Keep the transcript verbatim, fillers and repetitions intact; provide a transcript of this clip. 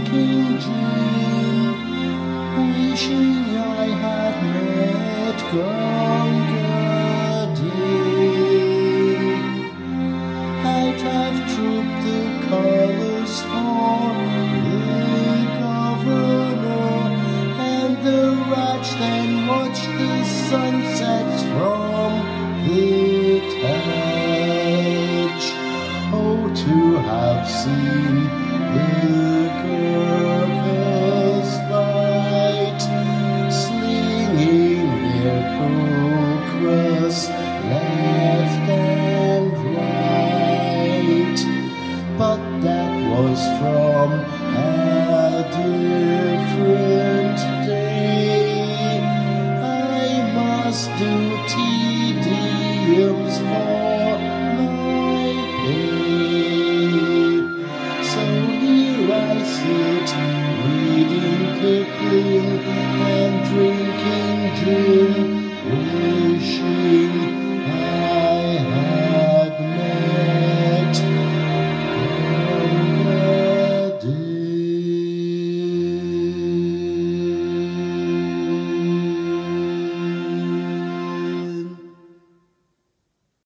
King Jim, wishing I had met Gungadin. Out have trooped the colours for the governor, and the Raj then watched the sunsets from the Taj. Oh, to have seen the girls fight, slinging their cobras left and right. But that was from a different day. I must do tediums for my pay. So here I sit, reading Kipling,